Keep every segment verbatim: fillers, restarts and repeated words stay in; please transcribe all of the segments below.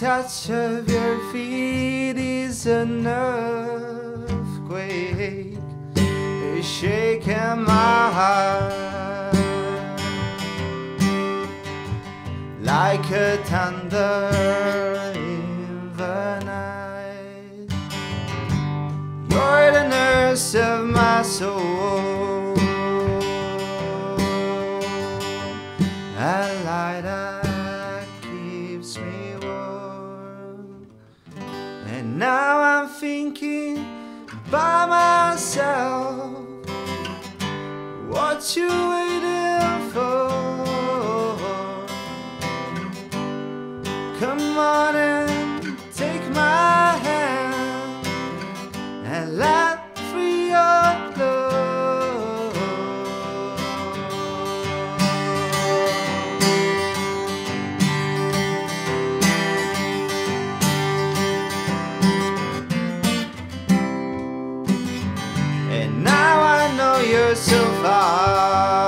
touch of your feet is an earthquake. It's shaking my heart like a thunder in the night. You're the nurse of my soul, a light that keeps me warm. And now I'm thinking by myself, what you waiting for? Come on and take my hand and let free your love. And now I know you're so far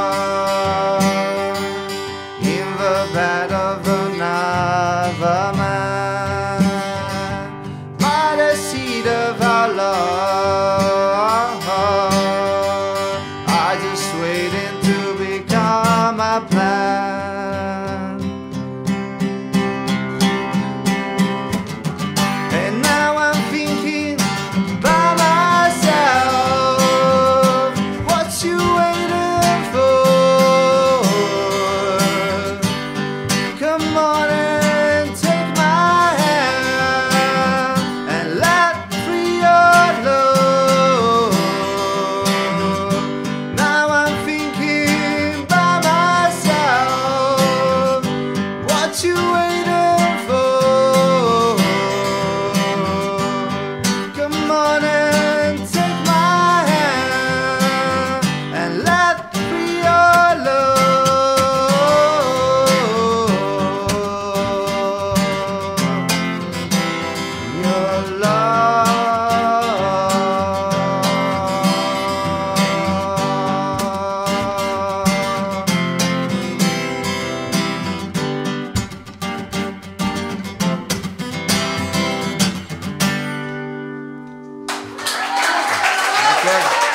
in the bed of another man, by the seed of our love. I just waiting to become a plan. And now I'm thinking by myself, what you waiting for? Come on and take my hand and let free your love. Now I'm thinking by myself, what you waiting for? Come on and take my hand and let free your love. Your love. Okay.